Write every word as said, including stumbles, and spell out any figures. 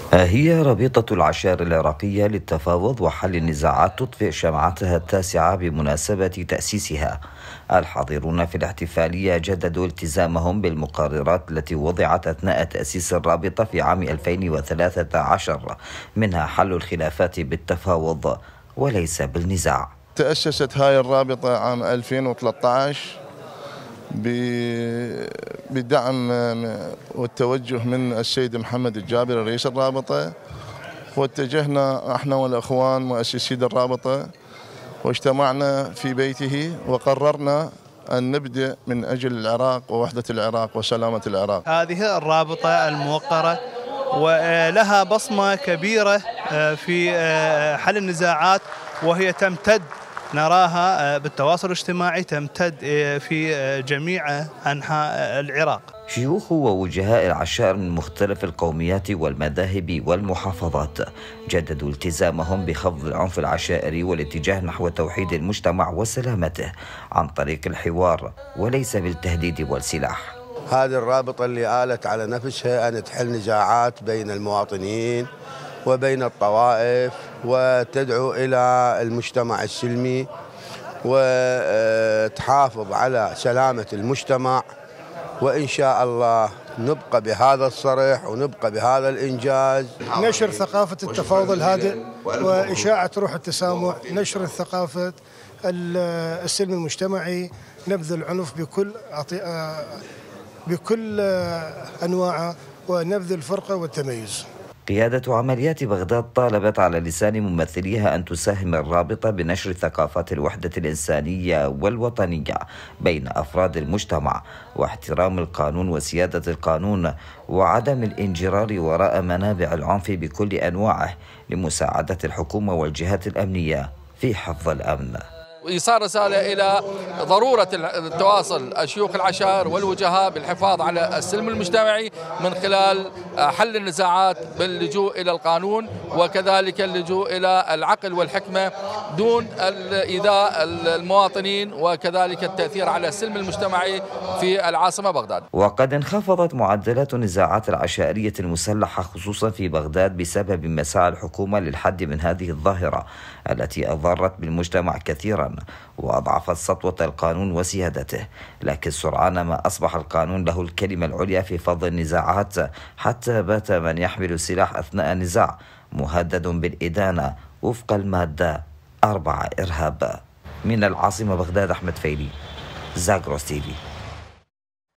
هي رابطة العشائر العراقية للتفاوض وحل النزاعات تطفئ شمعتها التاسعة بمناسبة تأسيسها. الحاضرون في الاحتفالية جددوا التزامهم بالمقررات التي وضعت أثناء تأسيس الرابطة في عام ألفين وثلاثة عشر، منها حل الخلافات بالتفاوض وليس بالنزاع. تأسست هاي الرابطة عام ألفين وثلاثة عشر بدعم والتوجه من السيد محمد الجابري رئيس الرابطة، واتجهنا احنا والاخوان مؤسسي الرابطة واجتمعنا في بيته وقررنا أن نبدأ من أجل العراق ووحدة العراق وسلامة العراق. هذه الرابطة الموقرة ولها بصمة كبيرة في حل النزاعات، وهي تمتد نراها بالتواصل الاجتماعي تمتد في جميع أنحاء العراق. شيوخ ووجهاء العشائر من مختلف القوميات والمذاهب والمحافظات جددوا التزامهم بخفض العنف العشائري والاتجاه نحو توحيد المجتمع وسلامته عن طريق الحوار وليس بالتهديد والسلاح. هذه الرابطة اللي آلت على نفسها أن تحل نزاعات بين المواطنين وبين الطوائف وتدعو إلى المجتمع السلمي وتحافظ على سلامة المجتمع، وإن شاء الله نبقى بهذا الصرح ونبقى بهذا الإنجاز. نشر ثقافة التفاوض الهادئ وإشاعة روح التسامح، نشر ثقافة السلم المجتمعي، نبذ العنف بكل بكل أنواعه ونبذ الفرقة والتميز. قيادة عمليات بغداد طالبت على لسان ممثليها أن تساهم الرابطة بنشر ثقافات الوحدة الإنسانية والوطنية بين أفراد المجتمع واحترام القانون وسيادة القانون وعدم الانجرار وراء منابع العنف بكل أنواعه لمساعدة الحكومة والجهات الأمنية في حفظ الأمن. وإيصال رسالة إلى ضرورة التواصل الشيوخ العشائر والوجهاء بالحفاظ على السلم المجتمعي من خلال حل النزاعات باللجوء إلى القانون، وكذلك اللجوء إلى العقل والحكمة دون إيذاء المواطنين، وكذلك التأثير على السلم المجتمعي في العاصمة بغداد. وقد انخفضت معدلات النزاعات العشائرية المسلحة خصوصا في بغداد بسبب مساعي الحكومة للحد من هذه الظاهرة التي أضرت بالمجتمع كثيرا وأضعفت سطوة القانون وسيادته، لكن سرعان ما أصبح القانون له الكلمة العليا في فض النزاعات، حتى بات من يحمل السلاح أثناء النزاع مهدد بالإدانة وفق المادة أربعة إرهاب. من العاصمة بغداد، أحمد فيلي، زاغروس تيفي.